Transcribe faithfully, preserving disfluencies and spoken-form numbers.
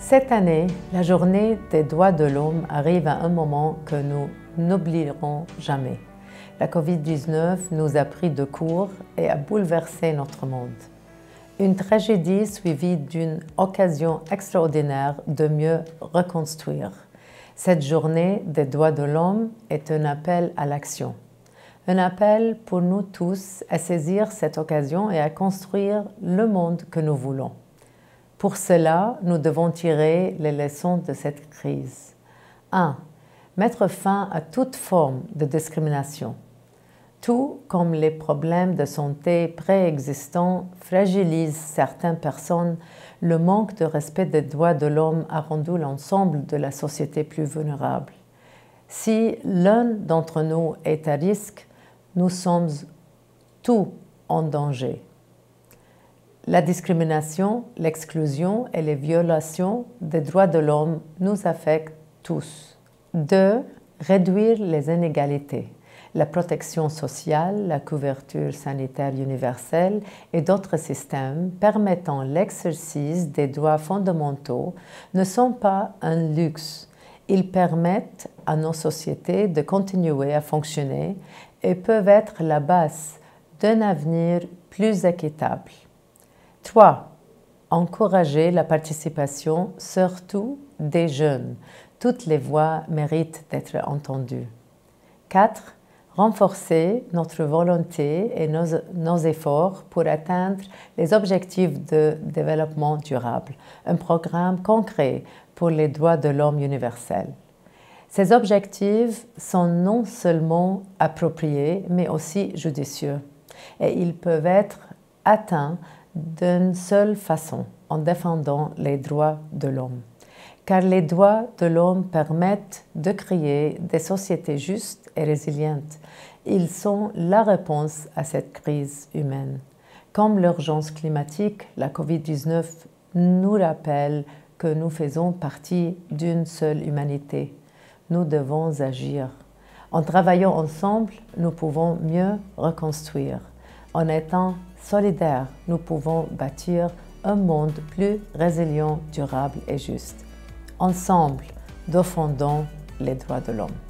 Cette année, la journée des droits de l'homme arrive à un moment que nous n'oublierons jamais. La COVID dix-neuf nous a pris de court et a bouleversé notre monde. Une tragédie suivie d'une occasion extraordinaire de mieux reconstruire. Cette journée des droits de l'homme est un appel à l'action. Un appel pour nous tous à saisir cette occasion et à construire le monde que nous voulons. Pour cela, nous devons tirer les leçons de cette crise. un. Mettre fin à toute forme de discrimination. Tout comme les problèmes de santé préexistants fragilisent certaines personnes, le manque de respect des droits de l'homme a rendu l'ensemble de la société plus vulnérable. Si l'un d'entre nous est à risque, nous sommes tous en danger. La discrimination, l'exclusion et les violations des droits de l'homme nous affectent tous. deux. Réduire les inégalités. La protection sociale, la couverture sanitaire universelle et d'autres systèmes permettant l'exercice des droits fondamentaux ne sont pas un luxe. Ils permettent à nos sociétés de continuer à fonctionner et peuvent être la base d'un avenir plus équitable. trois. Encourager la participation, surtout des jeunes. Toutes les voix méritent d'être entendues. quatre. Renforcer notre volonté et nos, nos efforts pour atteindre les objectifs de développement durable, un programme concret pour les droits de l'homme universels. Ces objectifs sont non seulement appropriés, mais aussi judicieux, et ils peuvent être atteints d'une seule façon, en défendant les droits de l'homme. Car les droits de l'homme permettent de créer des sociétés justes et résilientes. Ils sont la réponse à cette crise humaine. Comme l'urgence climatique, la COVID dix-neuf nous rappelle que nous faisons partie d'une seule humanité. Nous devons agir. En travaillant ensemble, nous pouvons mieux reconstruire. En étant solidaires, nous pouvons bâtir un monde plus résilient, durable et juste. Ensemble, défendons les droits de l'homme.